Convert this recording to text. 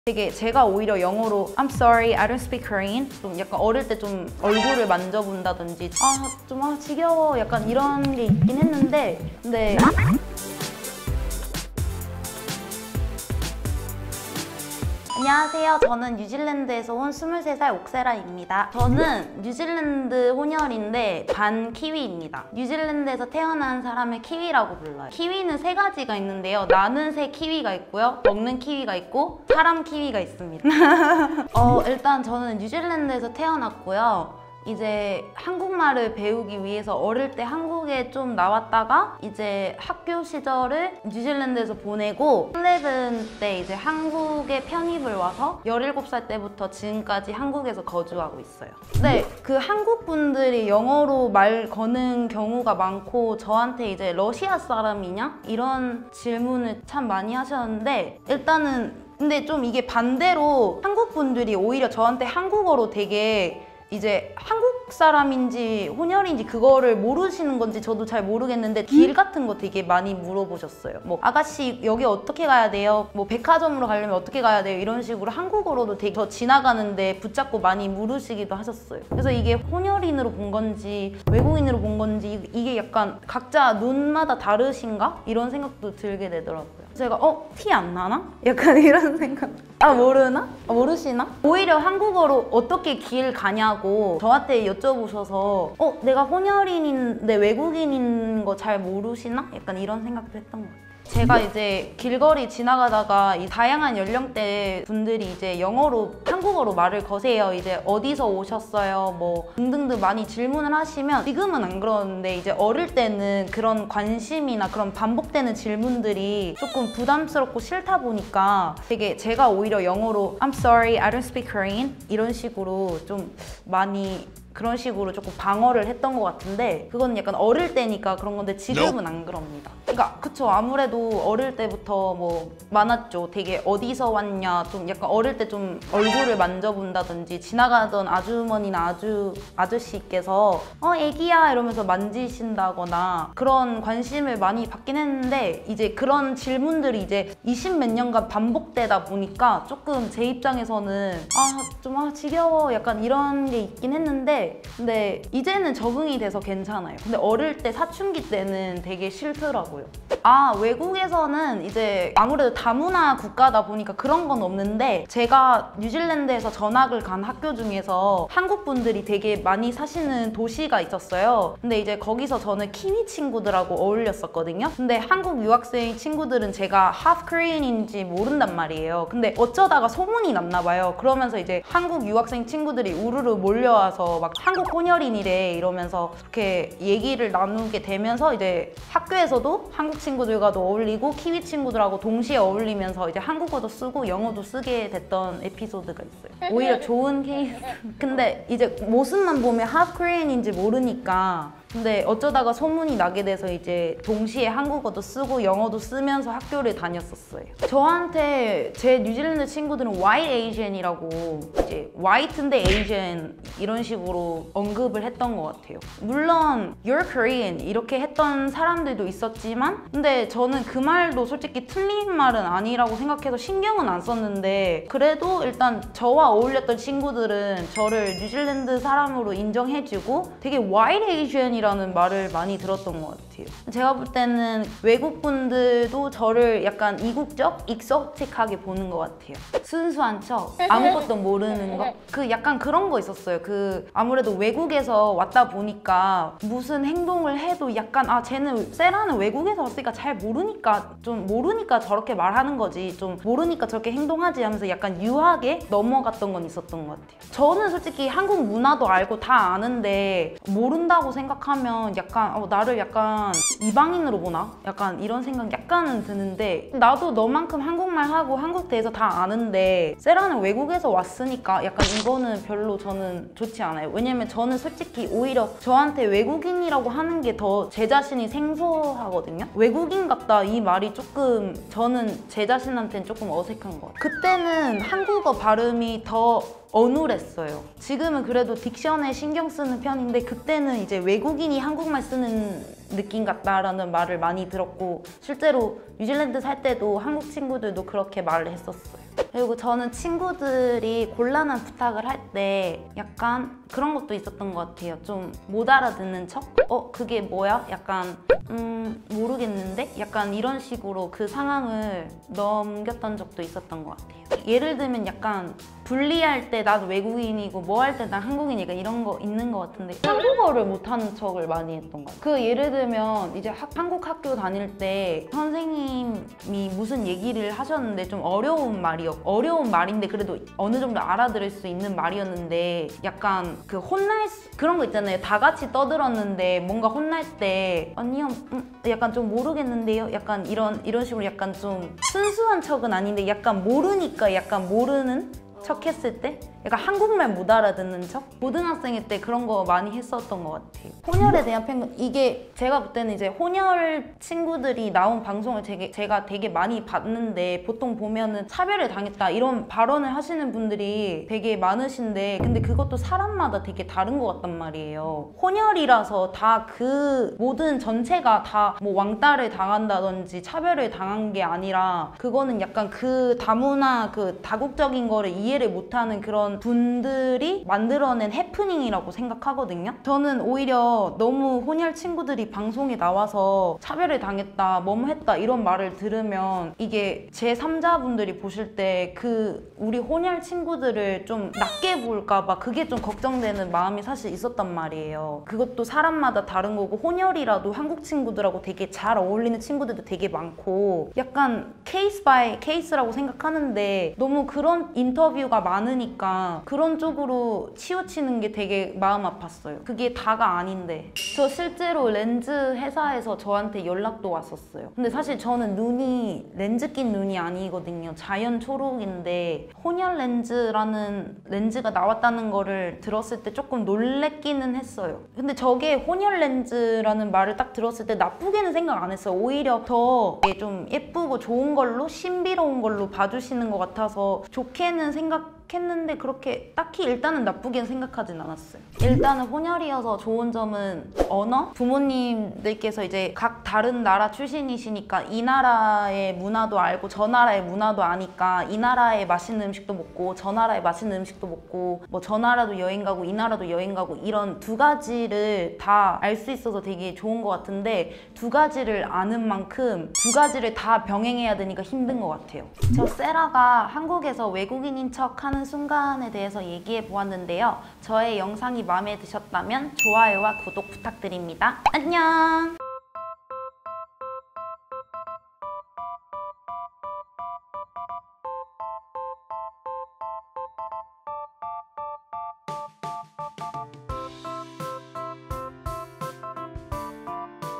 되게 제가 오히려 영어로 I'm sorry, I don't speak Korean 좀 약간 어릴 때 좀 얼굴을 만져본다든지 좀 지겨워 약간 이런 게 있긴 했는데 근데 안녕하세요. 저는 뉴질랜드에서 온 23살 옥세라입니다. 저는 뉴질랜드 혼혈인데 반 키위입니다. 뉴질랜드에서 태어난 사람을 키위라고 불러요. 키위는 세 가지가 있는데요. 나는 새 키위가 있고요. 먹는 키위가 있고 사람 키위가 있습니다. 일단 저는 뉴질랜드에서 태어났고요. 이제 한국말을 배우기 위해서 어릴 때 한국에 좀 나왔다가 이제 학교 시절을 뉴질랜드에서 보내고 11 때 이제 한국에 편입을 와서 17살 때부터 지금까지 한국에서 거주하고 있어요. 네, 그 한국 분들이 영어로 말 거는 경우가 많고 저한테 이제 러시아 사람이냐? 이런 질문을 참 많이 하셨는데 일단은 근데 좀 이게 반대로 한국 분들이 오히려 저한테 한국어로 되게 이제 한국 사람인지 혼혈인지 그거를 모르시는 건지 저도 잘 모르겠는데 길 같은 거 되게 많이 물어보셨어요. 뭐 아가씨 여기 어떻게 가야 돼요? 뭐 백화점으로 가려면 어떻게 가야 돼요? 이런 식으로 한국어로도 되게 저 지나가는데 붙잡고 많이 물으시기도 하셨어요. 그래서 이게 혼혈인으로 본 건지 외국인으로 본 건지 이게 약간 각자 눈마다 다르신가? 이런 생각도 들게 되더라고요. 제가 티 안 나나? 약간 이런 생각. 모르나? 모르시나? 오히려 한국어로 어떻게 길 가냐고 저한테 여쭤보셔서 내가 혼혈인인데 외국인인 거 잘 모르시나? 약간 이런 생각도 했던 것 같아요. 제가 이제 길거리 지나가다가 이 다양한 연령대 분들이 이제 영어로 한국어로 말을 거세요. 이제 어디서 오셨어요? 뭐 등등등 많이 질문을 하시면 지금은 안 그러는데 이제 어릴 때는 그런 관심이나 그런 반복되는 질문들이 조금 부담스럽고 싫다 보니까 되게 제가 오히려 영어로 I'm sorry, I don't speak Korean 이런 식으로 좀 많이 그런 식으로 조금 방어를 했던 것 같은데 그건 약간 어릴 때니까 그런 건데 지금은 안 그럽니다. 그러니까 그쵸, 아무래도 어릴 때부터 뭐 많았죠. 되게 어디서 왔냐 좀 약간 어릴 때 좀 얼굴을 만져본다든지 지나가던 아주머니나 아저씨께서 애기야 이러면서 만지신다거나 그런 관심을 많이 받긴 했는데 이제 그런 질문들이 이제 20 몇 년간 반복되다 보니까 조금 제 입장에서는 좀 지겨워 약간 이런 게 있긴 했는데 근데 이제는 적응이 돼서 괜찮아요. 근데 어릴 때 사춘기 때는 되게 싫더라고요. 외국에서는 이제 아무래도 다문화 국가다 보니까 그런 건 없는데 제가 뉴질랜드에서 전학을 간 학교 중에서 한국 분들이 되게 많이 사시는 도시가 있었어요. 근데 이제 거기서 저는 키위 친구들하고 어울렸었거든요. 근데 한국 유학생 친구들은 제가 half Korean인지 모른단 말이에요. 근데 어쩌다가 소문이 났나 봐요. 그러면서 이제 한국 유학생 친구들이 우르르 몰려와서 막 한국 혼혈인이래 이러면서 그렇게 얘기를 나누게 되면서 이제 학교에서도 한국 친구들과도 어울리고 키위 친구들하고 동시에 어울리면서 이제 한국어도 쓰고 영어도 쓰게 됐던 에피소드가 있어요. 오히려 좋은 케이스. 근데 이제 모습만 보면 half Korean인지 모르니까 근데 어쩌다가 소문이 나게 돼서 이제 동시에 한국어도 쓰고 영어도 쓰면서 학교를 다녔었어요. 저한테 제 뉴질랜드 친구들은 White Asian이라고 이제 White인데 Asian 이런 식으로 언급을 했던 것 같아요. 물론 You're Korean 이렇게 했던 사람들도 있었지만 근데 저는 그 말도 솔직히 틀린 말은 아니라고 생각해서 신경은 안 썼는데 그래도 일단 저와 어울렸던 친구들은 저를 뉴질랜드 사람으로 인정해주고 되게 White Asian 이라는 말을 많이 들었던 것 같아요. 제가 볼 때는 외국 분들도 저를 약간 이국적, 익소틱하게 보는 것 같아요. 순수한 척, 아무것도 모르는 거? 그 약간 그런 거 있었어요. 그 아무래도 외국에서 왔다 보니까 무슨 행동을 해도 약간 쟤는 외국에서 왔으니까 잘 모르니까 좀 모르니까 저렇게 말하는 거지 좀 모르니까 저렇게 행동하지 하면서 약간 유하게 넘어갔던 건 있었던 것 같아요. 저는 솔직히 한국 문화도 알고 다 아는데 모른다고 생각하면 약간 나를 약간 이방인으로 보나? 약간 이런 생각 약간은 드는데 나도 너만큼 한국말 하고 한국 대해서 다 아는데 세라는 외국에서 왔으니까 약간 이거는 별로 저는 좋지 않아요. 왜냐면 저는 솔직히 오히려 저한테 외국인이라고 하는 게 더 제 자신이 생소하거든요. 외국인 같다 이 말이 조금 저는 제 자신한테는 조금 어색한 것 같아요. 그때는 한국어 발음이 더 어눌했어요. 지금은 그래도 딕션에 신경 쓰는 편인데 그때는 이제 외국인이 한국말 쓰는 느낌 같다라는 말을 많이 들었고 실제로 뉴질랜드 살 때도 한국 친구들도 그렇게 말을 했었어요. 그리고 저는 친구들이 곤란한 부탁을 할 때 약간 그런 것도 있었던 것 같아요. 좀 못 알아듣는 척? 그게 뭐야? 약간 모르겠는데? 약간 이런 식으로 그 상황을 넘겼던 적도 있었던 것 같아요. 예를 들면 약간 분리할 때 나도 외국인이고 뭐 할 때 난 한국인이니까 이런 거 있는 것 같은데 한국어를 못하는 척을 많이 했던 것 같아요. 그 예를 들면 이제 한국 학교 다닐 때 선생님이 무슨 얘기를 하셨는데 좀 어려운 말인데 그래도 어느 정도 알아들을 수 있는 말이었는데 약간 그 그런 거 있잖아요. 다 같이 떠들었는데 뭔가 혼날 때 아니요 약간 좀 모르겠는데요. 약간 이런 식으로 약간 좀 순수한 척은 아닌데 약간 모르니까 약간 모르는 척 했을 때 약간 한국말 못 알아듣는 척? 고등학생일 때 그런 거 많이 했었던 것 같아요. 혼혈에 대한 편견, 이게 제가 볼 때는 이제 혼혈 친구들이 나온 방송을 제가 되게 많이 봤는데 보통 보면은 차별을 당했다 이런 발언을 하시는 분들이 되게 많으신데 근데 그것도 사람마다 되게 다른 것 같단 말이에요. 혼혈이라서 다 그 모든 전체가 다 뭐 왕따를 당한다든지 차별을 당한 게 아니라 그거는 약간 그 다문화 그 다국적인 거를 이해를 못하는 그런 분들이 만들어낸 해프닝이라고 생각하거든요. 저는 오히려 너무 혼혈 친구들이 방송에 나와서 차별을 당했다, 뭐뭐 했다 이런 말을 들으면 이게 제3자분들이 보실 때 그 우리 혼혈 친구들을 좀 낮게 볼까 봐 그게 좀 걱정되는 마음이 사실 있었단 말이에요. 그것도 사람마다 다른 거고 혼혈이라도 한국 친구들하고 되게 잘 어울리는 친구들도 되게 많고 약간 케이스 바이 케이스라고 생각하는데 너무 그런 인터뷰가 많으니까 그런 쪽으로 치우치는 게 되게 마음 아팠어요. 그게 다가 아닌데. 저 실제로 렌즈 회사에서 저한테 연락도 왔었어요. 근데 사실 저는 눈이 렌즈 낀 눈이 아니거든요. 자연 초록인데 혼혈 렌즈라는 렌즈가 나왔다는 거를 들었을 때 조금 놀랬기는 했어요. 근데 저게 혼혈 렌즈라는 말을 딱 들었을 때 나쁘게는 생각 안 했어요. 오히려 더 좀 예쁘고 좋은 걸로 신비로운 걸로 봐주시는 것 같아서 좋게는 생각했는데 그렇게 딱히 일단은 나쁘게 생각하진 않았어요. 일단은 혼혈이어서 좋은 점은 언어? 부모님들께서 이제 각 다른 나라 출신이시니까 이 나라의 문화도 알고 저 나라의 문화도 아니까 이 나라의 맛있는 음식도 먹고 저 나라의 맛있는 음식도 먹고 뭐 저 나라도 여행 가고 이 나라도 여행 가고 이런 두 가지를 다 알 수 있어서 되게 좋은 것 같은데 두 가지를 아는 만큼 두 가지를 다 병행해야 되니까 힘든 것 같아요. 저 세라가 한국에서 외국인인 척 하는 순간에 대해서 얘기해 보았는데요. 저의 영상이 마음에 드셨다면 좋아요와 구독 부탁드립니다. 안녕!